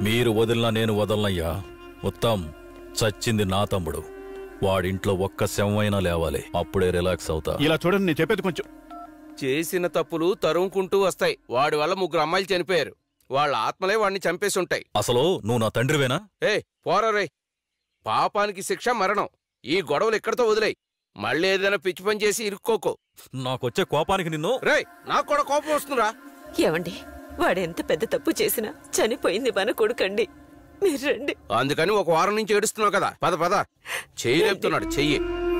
మీరు వదిలినా నేను వదలనయ్యా. ఉత్తమ్ చచ్చింది నా తమ్ముడు. వాడింట్లో ఒక్క శవమైనా లేవాలి, అప్పుడే రిలాక్స్ అవుతా. ఇలా చూడండి, నేను చెప్పేది కొంచెం. చేసిన తప్పులు తరుముకుంటూ వస్తాయి. వాడి వల్ల 3 అమ్మాయిలు చనిపోయారు. వాళ్ళ ఆత్మలే వాడిని చంపేసి ఉంటాయి. అసలు నువ్వు నా తండ్రివేనా? పోరా. పాపానికి శిక్ష మరణం. ఈ గొడవలు ఎక్కడితో వదిలేయి. మళ్ళీ ఏదైనా పిచ్చి పని చేసి ఇరుక్కోకో. నాకొచ్చే కోపానికి నిన్ను. నాకు కూడా కోపం వస్తుందిరా. ఏమండి, వాడెంత పెద్ద తప్పు చేసినా చనిపోయింది మన కొడుకండి. మీరు రండి. అందుకని 1 వారం నుంచి ఏడుస్తున్నావు కదా. పద చెయ్యి లేపుతున్నాడు. చెయ్యి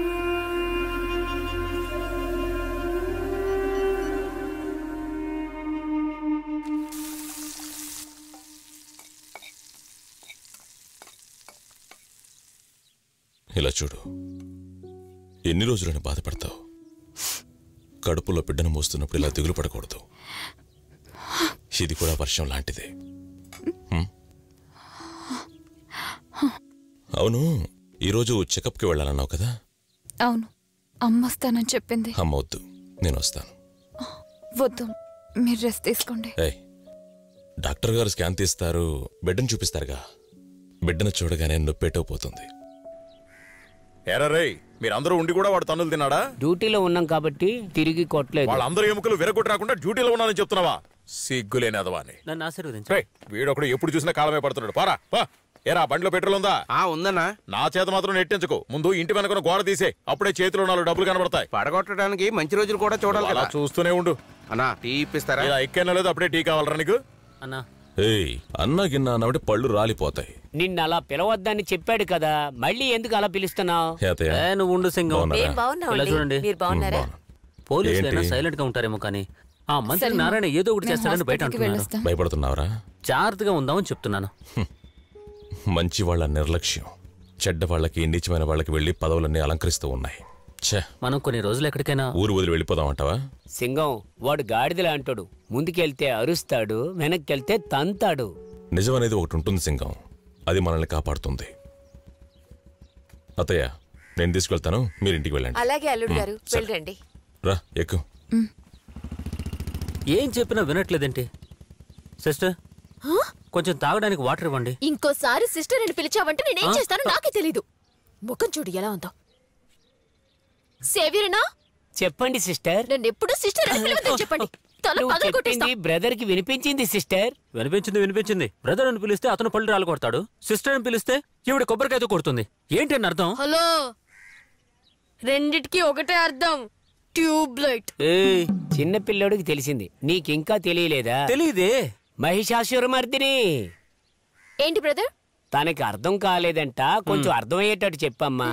ఇలా చూడు, ఎన్ని రోజులని బాధపడతావు? కడుపులో బిడ్డను మోస్తున్నప్పుడు ఇలా దిగులు పడకూడదు. ఇది కూడా వర్షం లాంటిదే. అవును, ఈరోజు చెకప్కి వెళ్ళాలన్నావు కదా? అవును, అమ్మ వస్తానని చెప్పింది. అమ్మ వద్దు, నేను వస్తాను. వద్దు, మీరు రెస్ట్ తీసుకోండి. డాక్టర్ గారు స్కాన్ తీస్తారు, బిడ్డను చూపిస్తారుగా. బిడ్డను చూడగానే నొప్పేటోపోతుంది. ఎర్రరై, మీరందరూ ఉండి కూడా వాడు తన్నులు తిన్నాడా? డ్యూటీలో ఉన్నాం కాబట్టి తిరిగి కొట్టలేదు. వాళ్ళందరూ ఎముకలు విరగొట్టి రాకుండా డ్యూటీలో ఉన్నానని చెప్తున్నావా? సిగ్గులేని అదవాన్ని. నన్ను ఆశీర్వదించు. వీడొకడు ఎప్పుడు చూసినా కాలమే పడుతున్నాడు. పారా ఏరా, బండిలో పెట్రోల్ ఉందా? ఉందన్నా. నా చేత మాత్రం నెట్టించుకో. ముందు ఇంటి వెనక గోడ తీసే, అప్పుడే చేతిలో 4 డబ్బులు కనబడతాయి. పడగొట్టడానికి మంచి రోజులు కూడా చూడాలి కదా. చూస్తూనే ఉండు. అన్నా, టీ ఇప్పిస్తారా? ఇలా ఎక్కైనా లేదు, అప్పుడే టీ కావాలరా నీకు? అన్నా, అన్నా గిన్నా అన్నబట్టి పళ్ళు రాలిపోతాయి. నిన్న అలా పిలవద్దని చెప్పాడు కదా, మళ్ళీ ఎందుకు అలా పిలుస్తున్నావు? నువ్వు ఉండు సింగం. ఇలా చూడండి, పోలీసులైనా సైలెంట్ గా ఉంటారేమో, కానీ ఆ మంత్రి నారాయణ ఏదో ఒకటి చేస్తాడని బయట అంటున్నాను. భయపడుతున్నావరా? జాగ్రత్తగా ఉందామని చెప్తున్నాను. మంచి వాళ్ళ నిర్లక్ష్యం చెడ్డ వాళ్ళకి, నీచమైన వాళ్ళకి వెళ్లి పదవులన్నీ అలంకరిస్తూ ఉన్నాయి. మనం కొన్ని రోజులు ఎక్కడికైనా ఊరు వదిలి వెళ్ళిపోదామంటావా? సింగం వాడు గాడిదలా అంటాడు. ముందుకెళ్తే అరుస్తాడు, వెనక్కెళ్తే తంతాడు. నిజమనేది ఒకటి ఉంటుంది సింగం, అది మనల్ని కాపాడుతుంది. అత్తయ్య, నేను తీసుకెళ్తాను, మీరింటికి వెళ్ళండి. అలాగే అల్లుడు గారు, వెళ్ళండి. రా, ఎక్కు. ఏం చెప్పినా వినట్లేదేంటి? సిస్టర్, కొంచెం తాగడానికి వాటర్ ఇవ్వండి. ఇంకోసారి సిస్టర్ అని పిలిచావంటే నేనేం చేస్తానో నాకే తెలీదు. ముఖం చూడు ఎలా ఉందో. సేవియర్నా? చెప్పండి సిస్టర్. నన్ను ఎప్పుడు సిస్టర్ అని పిలవద్దని చెప్పండి. బ్రదర్ కి వినిపించింది సిస్టర్. వినిపించింది. బ్రదర్ అని పిలిస్తే అతను పళ్ళు రాలు కొడతాడు. సిస్టర్ అని పిలిస్తే ఈవిడ కొబ్బరికాయతో కొడుతుంది. ఏంటి అని అర్థం? హలో, రెండిటికి ఒకటే అర్థం, ట్యూబ్ లైట్. చిన్న పిల్లోడికి తెలిసింది, నీకింకా తెలియలేదా? తెలీదే. మహిషాసురమర్దిని. ఏంటి బ్రదర్? తనకి అర్థం కాలేదంట, కొంచెం అర్థమయ్యేటట్టు చెప్పమ్మా.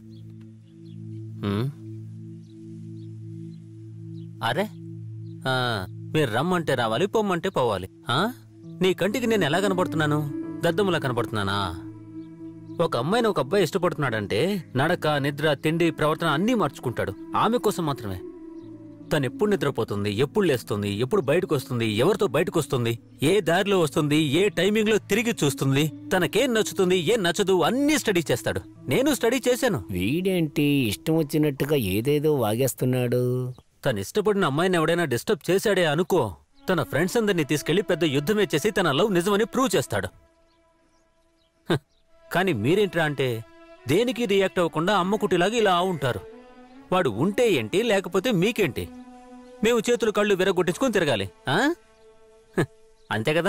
అరే, మీరు రమ్మంటే రావాలి, పొమ్మంటే పోవాలి. నీ కంటికి నేను ఎలా కనబడుతున్నాను? దద్దములా కనబడుతున్నానా? ఒక అమ్మాయిని ఒక అబ్బాయి ఇష్టపడుతున్నాడంటే నడక, నిద్ర, తిండి, ప్రవర్తన అన్నీ మార్చుకుంటాడు ఆమె కోసం మాత్రమే. తను ఎప్పుడు నిద్రపోతుంది, ఎప్పుడు లేస్తుంది, ఎప్పుడు బయటకు వస్తుంది, ఎవరితో బయటకు వస్తుంది, ఏ దారిలో వస్తుంది, ఏ టైమింగ్ లో తిరిగి చూస్తుంది, తనకేం నచ్చుతుంది, ఏం నచ్చదు అన్నీ స్టడీ చేస్తాడు. నేను స్టడీ చేశాను. వీడేంటి ఇష్టం వచ్చినట్టుగా ఏదేదో వాగేస్తున్నాడు? తను ఇష్టపడిన అమ్మాయిని ఎవడైనా డిస్టర్బ్ చేశాడే అనుకో, తన ఫ్రెండ్స్ అందరినీ తీసుకెళ్లి పెద్ద యుద్ధమే చేసి తన లవ్ నిజమని ప్రూవ్ చేస్తాడు. కానీ మీరేంట్రా అంటే దేనికి రియాక్ట్ అవ్వకుండా అమ్మకుటిలాగా ఇలా ఉంటారు. వాడు ఉంటే ఏంటి, లేకపోతే మీకేంటి? మేము చేతులు కళ్ళు విరగొట్టించుకొని తిరగాలి, అంతే కదా?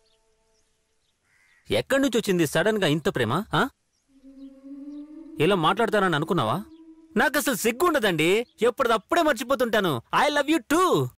ఎక్కడి నుంచి వచ్చింది సడన్ గా ఇంత ప్రేమ? ఇలా మాట్లాడతానని అనుకున్నావా? నాకు అసలు సిగ్గుండదండి, ఎప్పటిదప్పుడే మర్చిపోతుంటాను. I love you two.